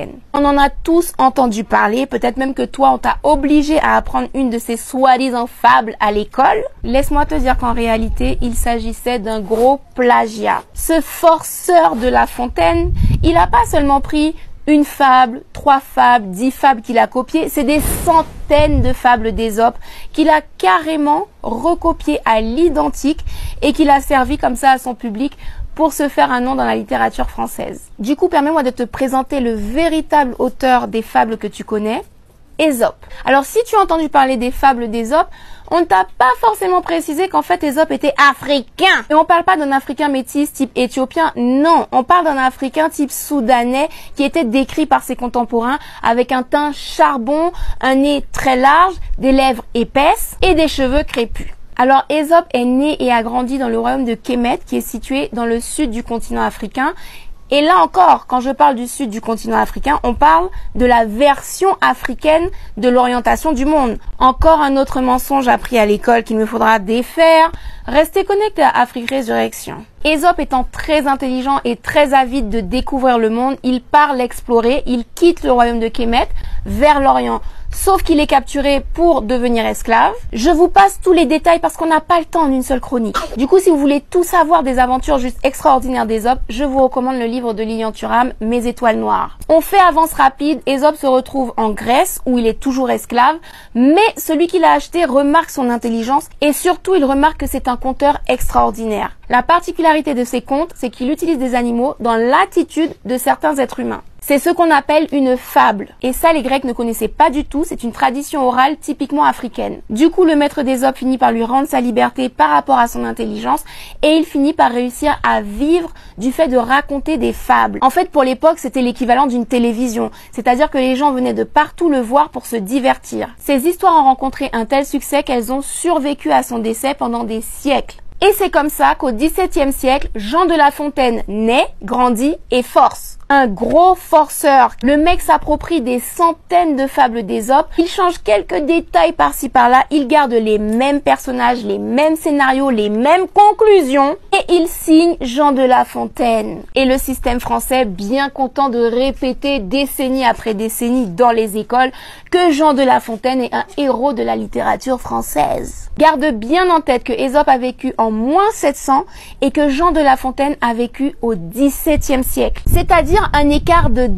On en a tous entendu parler, peut-être même que toi on t'a obligé à apprendre une de ces soi-disant fables à l'école. Laisse-moi te dire qu'en réalité, il s'agissait d'un gros plagiat. Ce forceur de La Fontaine, il n'a pas seulement pris une fable, 3 fables, 10 fables qu'il a copiées, c'est des centaines de fables d'Ésope qu'il a carrément recopiées à l'identique et qu'il a servi comme ça à son public pour se faire un nom dans la littérature française. Du coup, permets-moi de te présenter le véritable auteur des fables que tu connais, Ésope. Alors, si tu as entendu parler des fables d'Ésope, on ne t'a pas forcément précisé qu'en fait Ésope était africain. Et on parle pas d'un africain métis type éthiopien, non. On parle d'un africain type soudanais qui était décrit par ses contemporains avec un teint charbon, un nez très large, des lèvres épaisses et des cheveux crépus. Alors Ésope est né et a grandi dans le royaume de Kémet qui est situé dans le sud du continent africain. Et là encore, quand je parle du sud du continent africain, on parle de la version africaine de l'orientation du monde. Encore un autre mensonge appris à l'école qu'il me faudra défaire. Restez connectés à Afrique Résurrection. Ésope étant très intelligent et très avide de découvrir le monde, il part l'explorer, il quitte le royaume de Kémet vers l'Orient. Sauf qu'il est capturé pour devenir esclave. Je vous passe tous les détails parce qu'on n'a pas le temps en une seule chronique. Du coup, si vous voulez tout savoir des aventures juste extraordinaires d'Ésope, je vous recommande le livre de Lilian Thuram, Mes étoiles noires. On fait avance rapide, Ésope se retrouve en Grèce où il est toujours esclave, mais celui qui l'a acheté remarque son intelligence et surtout il remarque que c'est un conteur extraordinaire. La particularité de ces contes, c'est qu'il utilise des animaux dans l'attitude de certains êtres humains. C'est ce qu'on appelle une fable. Et ça, les Grecs ne connaissaient pas du tout. C'est une tradition orale typiquement africaine. Du coup, le maître d'Ésope finit par lui rendre sa liberté par rapport à son intelligence et il finit par réussir à vivre du fait de raconter des fables. En fait, pour l'époque, c'était l'équivalent d'une télévision. C'est-à-dire que les gens venaient de partout le voir pour se divertir. Ces histoires ont rencontré un tel succès qu'elles ont survécu à son décès pendant des siècles. Et c'est comme ça qu'au XVIIe siècle, Jean de La Fontaine naît, grandit et force. Un gros forceur. Le mec s'approprie des centaines de fables d'Ésope. Il change quelques détails par-ci par-là. Il garde les mêmes personnages, les mêmes scénarios, les mêmes conclusions. Et il signe Jean de La Fontaine. Et le système français, bien content de répéter décennie après décennie dans les écoles que Jean de La Fontaine est un héros de la littérature française. Garde bien en tête que Ésope a vécu en moins 700 et que Jean de La Fontaine a vécu au XVIIe siècle. C'est-à-dire un écart de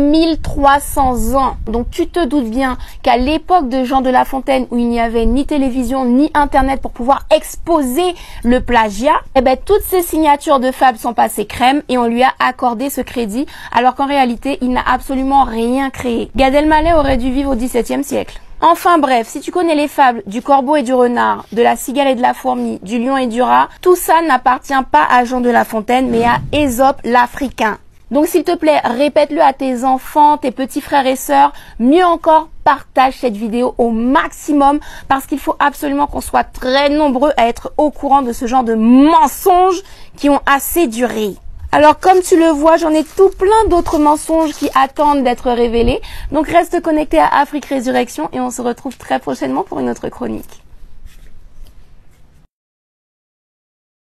2300 ans. Donc tu te doutes bien qu'à l'époque de Jean de La Fontaine où il n'y avait ni télévision ni internet pour pouvoir exposer le plagiat, eh ben toutes ces signatures de fables sont passées crème et on lui a accordé ce crédit alors qu'en réalité il n'a absolument rien créé. Gad Elmaleh aurait dû vivre au XVIIe siècle. Enfin bref, si tu connais les fables du corbeau et du renard, de la cigale et de la fourmi, du lion et du rat, tout ça n'appartient pas à Jean de La Fontaine mais à Ésope l'Africain. Donc s'il te plaît, répète-le à tes enfants, tes petits frères et sœurs. Mieux encore, partage cette vidéo au maximum parce qu'il faut absolument qu'on soit très nombreux à être au courant de ce genre de mensonges qui ont assez duré. Alors comme tu le vois, j'en ai tout plein d'autres mensonges qui attendent d'être révélés. Donc reste connecté à Afrique Résurrection et on se retrouve très prochainement pour une autre chronique.